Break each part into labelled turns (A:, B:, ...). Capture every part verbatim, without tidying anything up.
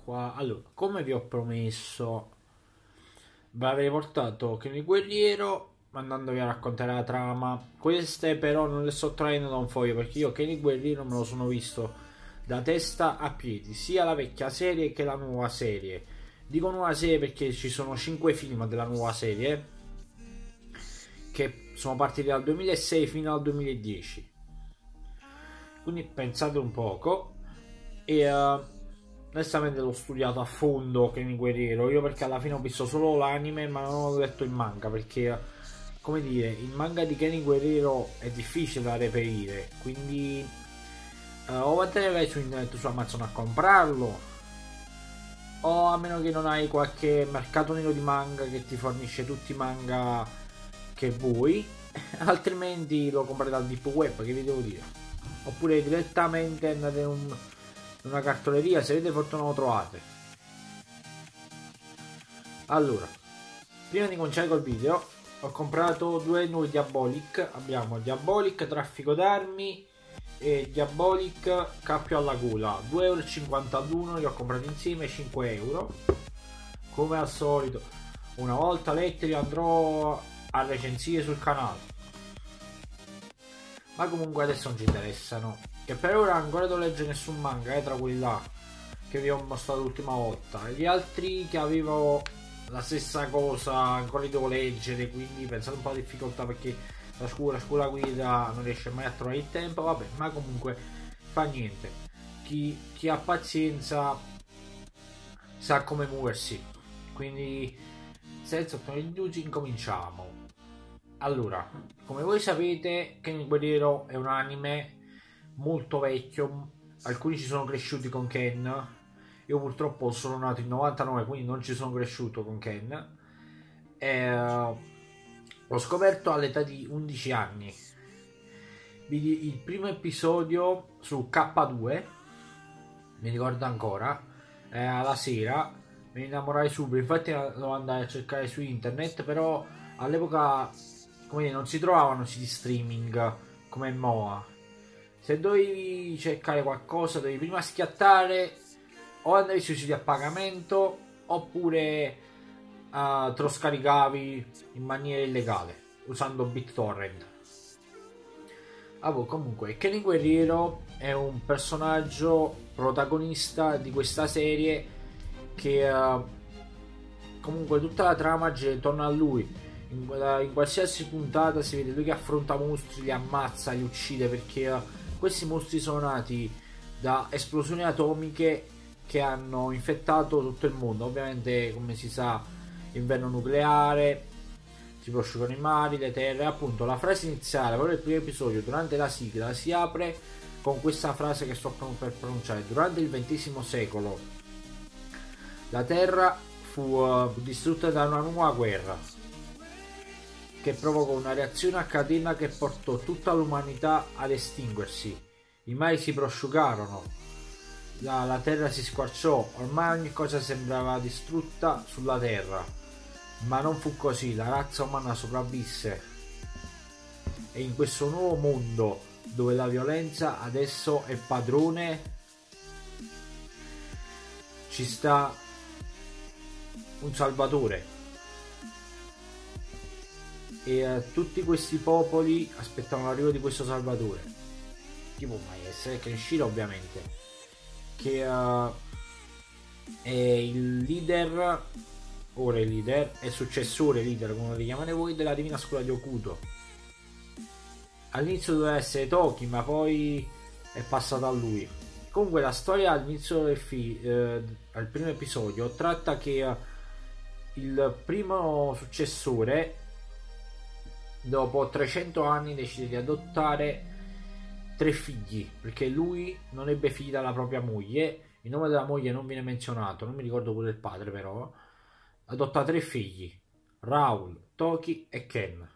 A: qua. Allora, come vi ho promesso, vi avrei portato Ken il Guerriero mandandovi a raccontare la trama. Queste però non le sto traendo da un foglio, perché io Ken il Guerriero me lo sono visto da testa a piedi, sia la vecchia serie che la nuova serie. Dico nuova serie perché ci sono cinque film della nuova serie che sono partiti dal duemilasei fino al duemiladieci, quindi pensate un poco. E uh, onestamente l'ho studiato a fondo Ken il Guerriero io, perché alla fine ho visto solo l'anime ma non ho letto il manga, perché come dire, il manga di Ken il Guerriero è difficile da reperire, quindi uh, o andare su internet, su Amazon a comprarlo, o a meno che non hai qualche mercato nero di manga che ti fornisce tutti i manga che vuoi, altrimenti lo compri dal deep web, che vi devo dire, oppure direttamente andate in, un, in una cartoleria, se avete fortuna lo trovate. Allora, prima di cominciare col video, ho comprato due nuovi Diabolic. Abbiamo Diabolic Traffico d'armi e Diabolic Cappio alla gola, due e cinquanta euro l'uno, li ho comprati insieme, cinque euro. Come al solito, una volta letti li andrò a recensire sul canale, ma comunque adesso non ci interessano, che per ora ancora non leggo nessun manga, eh, tra quelli là che vi ho mostrato l'ultima volta. Gli altri che avevo la stessa cosa ancora li devo leggere, quindi pensate un po' alla difficoltà, perché la scuola, la scuola guida non riesce mai a trovare il tempo, vabbè, ma comunque fa niente, chi, chi ha pazienza sa come muoversi, quindi senza ottenere indugi incominciamo. Allora, come voi sapete, Ken il Guerriero è un anime molto vecchio, alcuni ci sono cresciuti con Ken, io purtroppo sono nato in novantanove, quindi non ci sono cresciuto con Ken, e, uh, l'ho scoperto all'età di undici anni. Vidi il primo episodio su K due, mi ricordo ancora, eh, alla sera, mi innamorai subito, infatti lo andai a cercare su internet, però all'epoca come dire, non si trovavano siti streaming come Moa. Se dovevi cercare qualcosa dovevi prima schiattare, o andavi sui siti a pagamento, oppure uh, te lo scaricavi in maniera illegale usando BitTorrent. Ah, boh, comunque Ken il Guerriero è un personaggio protagonista di questa serie che uh, comunque tutta la trama gira intorno a lui. In, in qualsiasi puntata si vede lui che affronta mostri, li ammazza, li uccide, perché uh, questi mostri sono nati da esplosioni atomiche che hanno infettato tutto il mondo. Ovviamente, come si sa, inverno nucleare, si prosciugano i mari, le terre. Appunto, la frase iniziale, proprio del primo episodio, durante la sigla, si apre con questa frase che sto per pronunciare: durante il ventesimo secolo la terra fu uh, distrutta da una nuova guerra che provocò una reazione a catena che portò tutta l'umanità ad estinguersi. I mari si prosciugarono, la, la terra si squarciò, ormai ogni cosa sembrava distrutta sulla terra, ma non fu così, la razza umana sopravvisse, e in questo nuovo mondo dove la violenza adesso è padrone ci sta un salvatore. E uh, tutti questi popoli aspettavano l'arrivo di questo salvatore, tipo essere Kenshiro, ovviamente, che uh, è il leader, ora il leader, è il successore leader, come lo chiamate voi, della divina scuola di Okuto. All'inizio doveva essere Toki, ma poi è passato a lui. Comunque la storia all'inizio del fi- eh, al primo episodio tratta che uh, il primo successore dopo trecento anni decide di adottare tre figli, perché lui non ebbe figli dalla propria moglie, il nome della moglie non viene menzionato, non mi ricordo pure il padre, però adotta tre figli: Raul, Toki e Ken.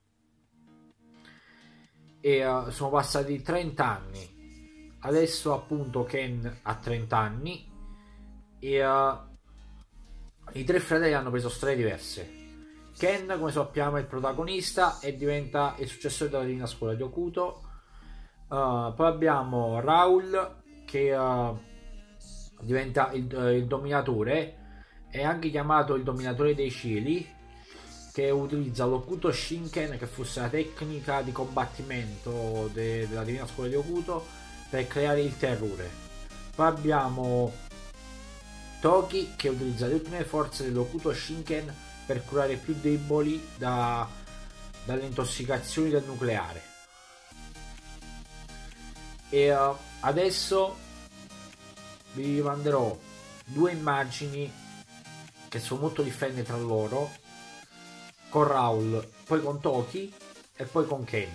A: E uh, sono passati trenta anni, adesso appunto Ken ha trenta anni e uh, i tre fratelli hanno preso strade diverse. Ken, come sappiamo, è il protagonista e diventa il successore della divina scuola di Okuto. Uh, poi abbiamo Raul che uh, diventa il, il dominatore. È anche chiamato il dominatore dei cieli, che utilizza l'Okuto Shinken, che fosse la tecnica di combattimento de, della Divina Scuola di Okuto, per creare il terrore. Poi abbiamo Toki, che utilizza le ultime forze dell'Okuto Shinken per curare i più deboli da, dalle intossicazioni del nucleare. E uh, adesso vi manderò due immagini che sono molto differenti tra loro, con Raul, poi con Toki e poi con Ken.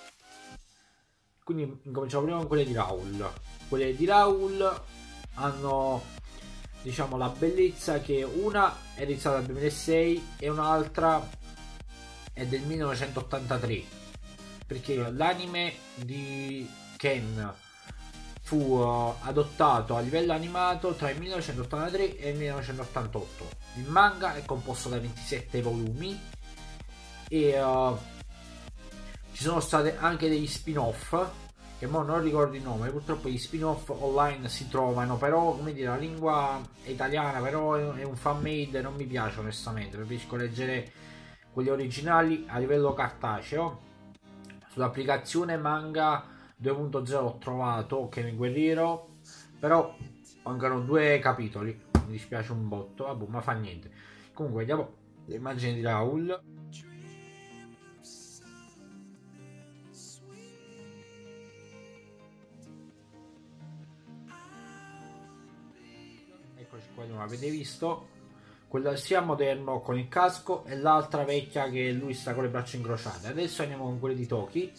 A: Quindi incominciamo prima con quelle di Raul. Quelle di Raul hanno, diciamo, la bellezza che una è iniziata nel duemilasei e un'altra è del millenovecentottantatré, perché l'anime di Ken fu uh, adottato a livello animato tra il millenovecentottantatré e il millenovecentottantotto. Il manga è composto da ventisette volumi e uh, ci sono state anche degli spin-off che mo non ricordo il nome, purtroppo gli spin-off online si trovano, però come dire, la lingua è italiana, però è un fan made, non mi piace onestamente, preferisco leggere quelli originali a livello cartaceo. Sull'applicazione manga due punto zero ho trovato Ken il Guerriero, però mancano due capitoli, mi dispiace un botto, vabbè, ma fa niente. Comunque vediamo le immagini di Raul. Eccoci qua, non avete visto, quello sia moderno con il casco e l'altra vecchia che lui sta con le braccia incrociate. Adesso andiamo con quelle di Toki.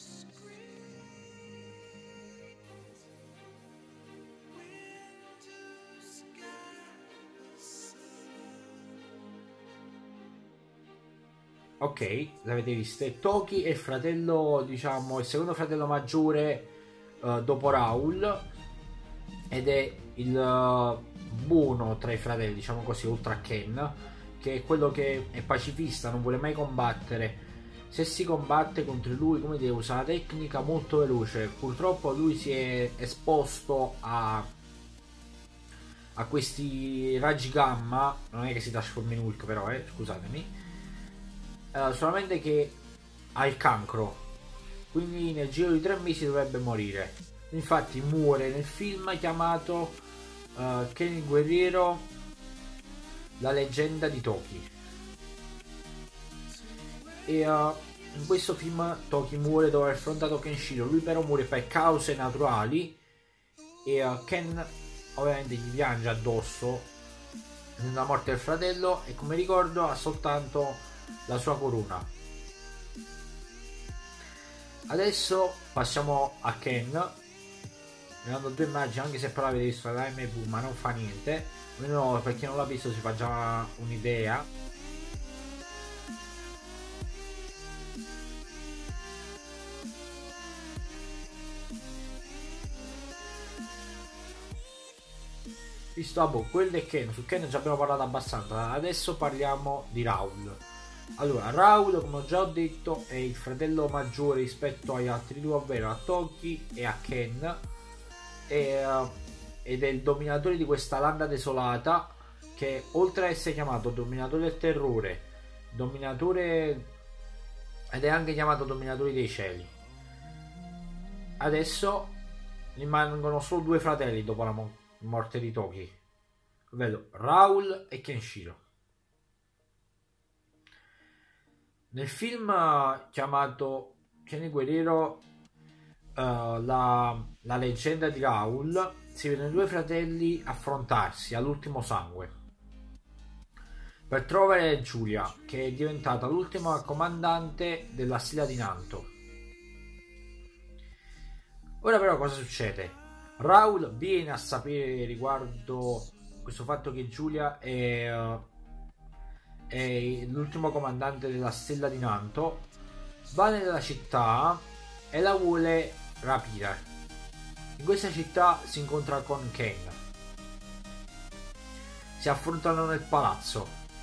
A: Ok, l'avete viste. Toki è il fratello, diciamo, il secondo fratello maggiore uh, dopo Raul, ed è il uh, buono tra i fratelli, diciamo così, oltre a Ken, che è quello che è pacifista, non vuole mai combattere. Se si combatte contro lui, come dire, usa una tecnica molto veloce. Purtroppo lui si è esposto a a questi raggi gamma, non è che si trasforma in Hulk però, eh, scusatemi. Uh, solamente che ha il cancro, quindi nel giro di tre mesi dovrebbe morire. Infatti muore nel film chiamato uh, Ken il Guerriero, la leggenda di Toki. E uh, in questo film Toki muore dopo aver affrontato Kenshiro. Lui però muore per cause naturali e uh, Ken ovviamente gli piange addosso nella morte del fratello, e come ricordo ha soltanto la sua corona. Adesso passiamo a Ken. Mi hanno due immagini, anche se però l'avete visto da M V, ma non fa niente. No, per chi non l'ha visto si fa già un'idea. Visto, vabbè, quello è Ken. Su Ken già abbiamo parlato abbastanza. Adesso parliamo di Raul. Allora, Raul, come ho già detto, è il fratello maggiore rispetto agli altri due, ovvero a Toki e a Ken, e, uh, ed è il dominatore di questa landa desolata, che oltre a essere chiamato dominatore del terrore, dominatore, ed è anche chiamato dominatore dei cieli. Adesso rimangono solo due fratelli dopo la mo- morte di Toki, ovvero Raul e Kenshiro. Nel film chiamato Ken il Guerriero, uh, la, la leggenda di Raul, si vedono i due fratelli affrontarsi all'ultimo sangue per trovare Giulia, che è diventata l'ultima comandante della stella di Nanto. Ora però cosa succede? Raul viene a sapere riguardo questo fatto che Giulia è... Uh, è l'ultimo comandante della stella di Nanto, va nella città e la vuole rapire. In questa città si incontra con Ken, si affrontano nel palazzo,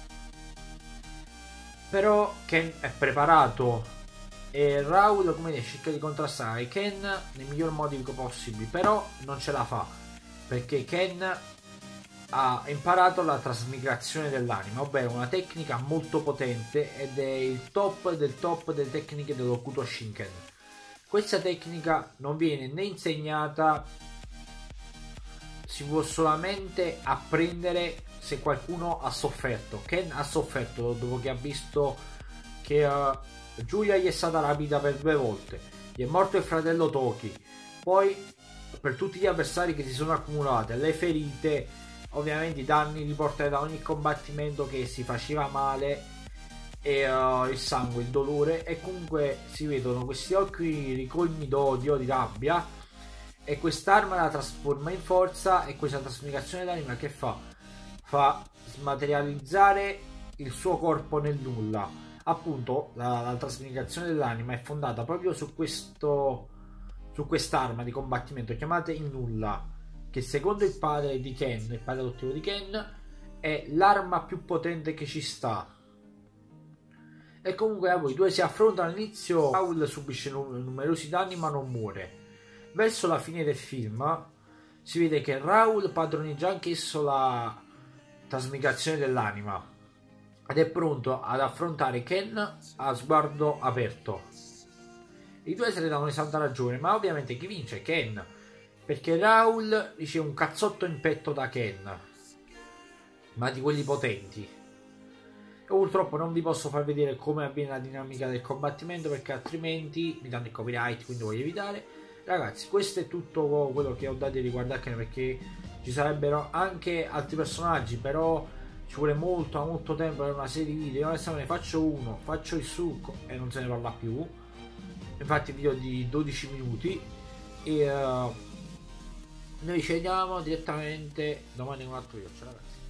A: però Ken è preparato e Raul, come dire, cerca di contrastare Ken nel miglior modo possibile, però non ce la fa, perché Ken ha imparato la trasmigrazione dell'anima, ovvero una tecnica molto potente ed è il top del top delle tecniche dell'Hokuto Shinken. Questa tecnica non viene né insegnata, si può solamente apprendere se qualcuno ha sofferto. Ken ha sofferto dopo che ha visto che uh, Giulia gli è stata rapita per due volte, gli è morto il fratello Toki, poi per tutti gli avversari che si sono accumulati, le ferite, ovviamente i danni riportati da ogni combattimento che si faceva male, e uh, il sangue, il dolore, e comunque si vedono questi occhi ricolmi d'odio, di rabbia, e quest'arma la trasforma in forza, e questa trasmigrazione d'anima che fa? Fa smaterializzare il suo corpo nel nulla. Appunto la, la trasmigrazione dell'anima è fondata proprio su questo, su quest'arma di combattimento chiamata il nulla, che secondo il padre di Ken, il padre adottivo di Ken, è l'arma più potente che ci sta. E comunque a voi due si affrontano. all'inizio Raul subisce numerosi danni ma non muore. Verso la fine del film si vede che Raul padroneggia anch'esso la trasmigrazione dell'anima ed è pronto ad affrontare Ken a sguardo aperto. I due se ne danno santa ragione, ma ovviamente chi vince? Ken, perché Raul riceve un cazzotto in petto da Ken, ma di quelli potenti. E purtroppo non vi posso far vedere come avviene la dinamica del combattimento, perché altrimenti mi danno il copyright, quindi voglio evitare. Ragazzi, questo è tutto quello che ho da dire riguardo a Ken, perché ci sarebbero anche altri personaggi, però ci vuole molto molto tempo per una serie di video. Io adesso ne faccio uno, faccio il succo e non se ne parla più. Infatti video di dodici minuti. E uh, noi ci vediamo direttamente domani con un altro video. Ciao ragazzi.